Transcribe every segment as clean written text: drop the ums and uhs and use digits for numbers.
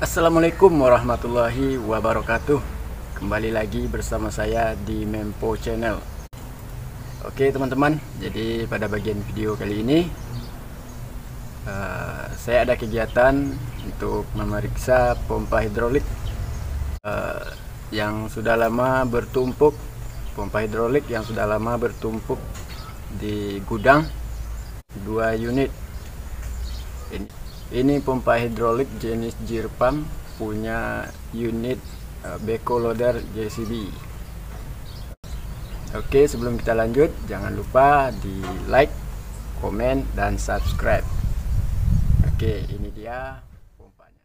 Assalamualaikum warahmatullahi wabarakatuh. Kembali lagi bersama saya di Mempo Channel. Oke teman-teman, jadi pada bagian video kali ini saya ada kegiatan untuk memeriksa pompa hidrolik yang sudah lama bertumpuk. Pompa hidrolik yang sudah lama bertumpuk di gudang 2 unit. Ini pompa hidrolik jenis gear pump punya unit Beko Loader JCB. Oke, sebelum kita lanjut, jangan lupa di like, komen, dan subscribe. Oke, ini dia pompanya.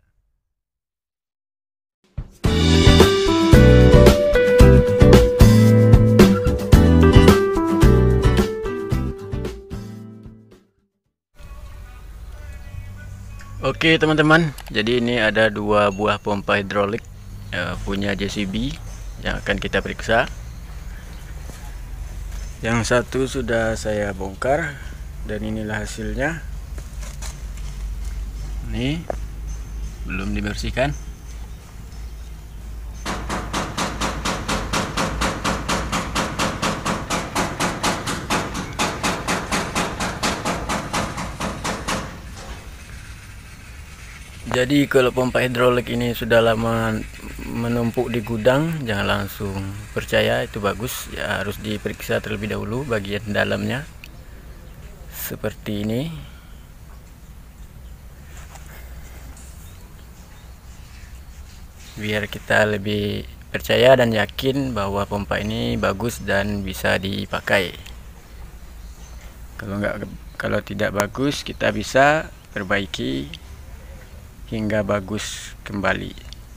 Oke teman-teman, jadi ini ada 2 buah pompa hidrolik punya JCB yang akan kita periksa. Yang satu sudah saya bongkar dan inilah hasilnya. Nih, belum dibersihkan. Jadi kalau pompa hidrolik ini sudah lama menumpuk di gudang, jangan langsung percaya itu bagus, ya harus diperiksa terlebih dahulu bagian dalamnya. Seperti ini. Biar kita lebih percaya dan yakin bahwa pompa ini bagus dan bisa dipakai. Kalau tidak bagus, kita bisa perbaiki hingga bagus kembali.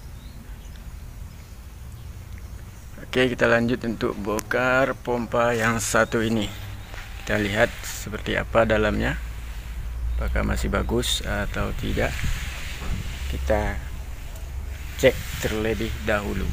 Oke, kita lanjut untuk bongkar pompa yang satu ini. Kita lihat seperti apa dalamnya, apakah masih bagus atau tidak. Kita cek terlebih dahulu.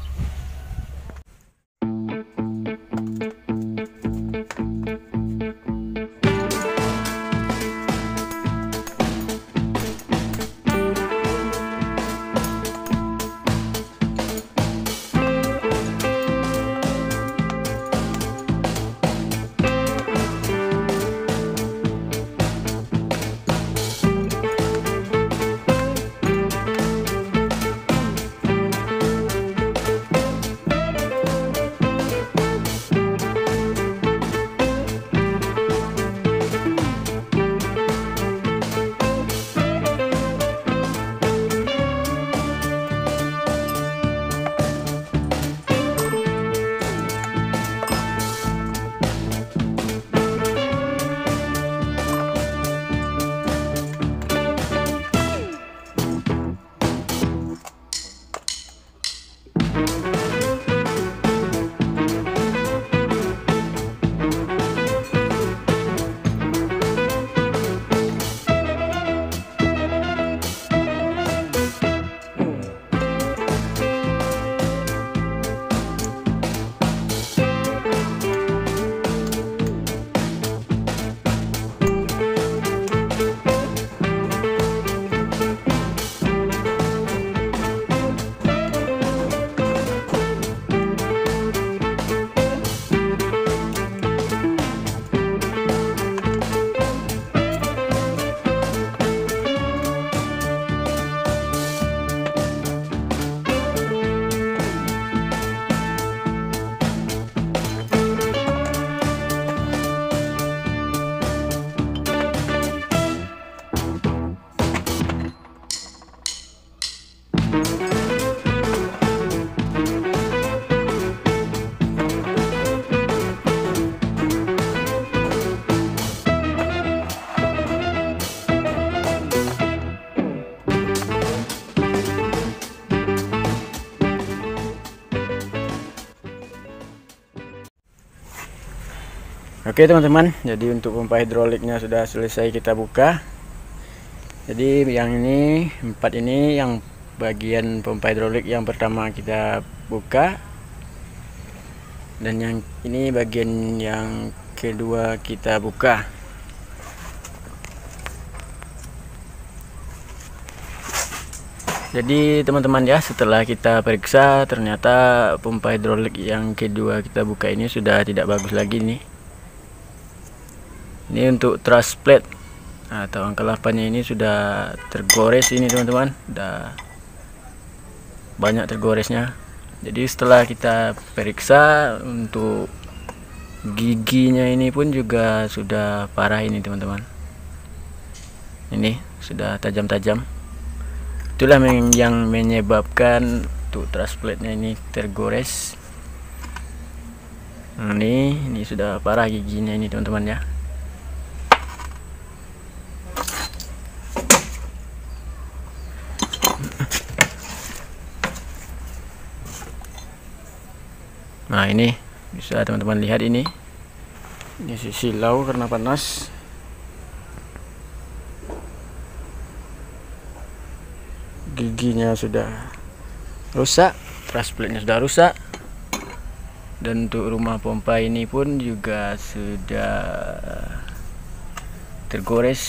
Oke teman-teman, jadi untuk pompa hidroliknya sudah selesai kita buka. Jadi yang ini 4 ini yang bagian pompa hidrolik yang pertama kita buka, dan yang ini bagian yang kedua kita buka. Jadi teman-teman ya, setelah kita periksa ternyata pompa hidrolik yang kedua kita buka ini sudah tidak bagus lagi nih. Ini untuk truss plate atau angka 8-nya ini sudah tergores ini teman-teman, sudah banyak tergoresnya. Jadi setelah kita periksa untuk giginya ini pun juga sudah parah ini teman-teman. Ini sudah tajam-tajam. Itulah yang menyebabkan tuh truss plate-nya ini tergores. Nah, ini sudah parah giginya ini teman-teman ya. Nah, ini bisa teman-teman lihat ini silau karena panas. Giginya sudah rusak, truss plate-nya sudah rusak, dan untuk rumah pompa ini pun juga sudah tergores.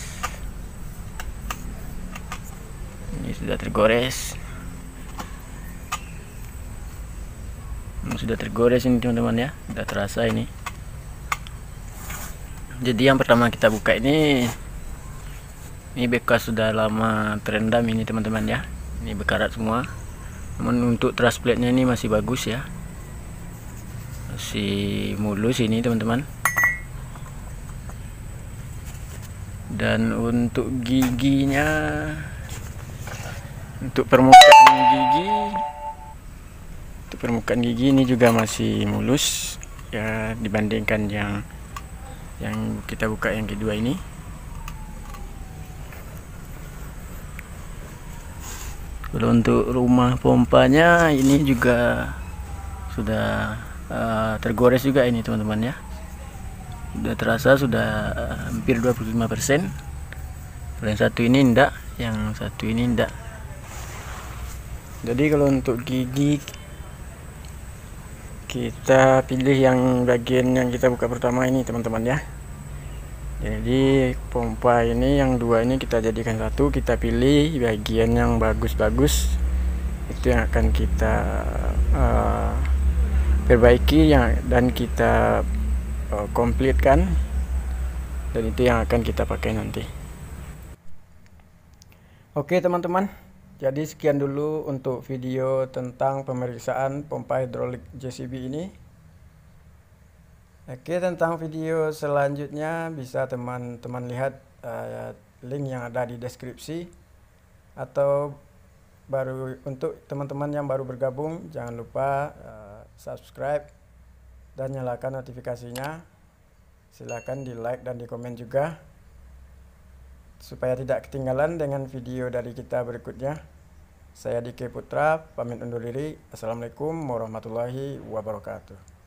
Ini sudah tergores, ini teman-teman ya, sudah terasa ini. Jadi yang pertama kita buka ini bekas sudah lama terendam ini teman-teman ya, ini bekarat semua. Namun untuk truss plate-nya ini masih bagus ya, masih mulus ini teman-teman. Dan untuk giginya, untuk permukaan gigi ini juga masih mulus ya, dibandingkan yang kita buka yang kedua ini. Kalau untuk rumah pompanya ini juga sudah tergores juga ini teman-teman ya. Sudah terasa, sudah hampir 25%. Yang satu ini enggak, yang satu ini enggak. Jadi kalau untuk gigi kita pilih yang bagian yang kita buka pertama ini teman-teman ya. Jadi pompa ini yang dua ini kita jadikan satu, kita pilih bagian yang bagus-bagus, itu yang akan kita perbaiki dan kita komplitkan, dan itu yang akan kita pakai nanti. Oke teman-teman, jadi sekian dulu untuk video tentang pemeriksaan pompa hidrolik JCB ini. Oke, tentang video selanjutnya bisa teman-teman lihat link yang ada di deskripsi. Atau untuk teman-teman yang baru bergabung, jangan lupa subscribe dan nyalakan notifikasinya. Silahkan di like dan di komen juga, supaya tidak ketinggalan dengan video dari kita berikutnya. Saya Diki Putra, pamit undur diri. Assalamualaikum warahmatullahi wabarakatuh.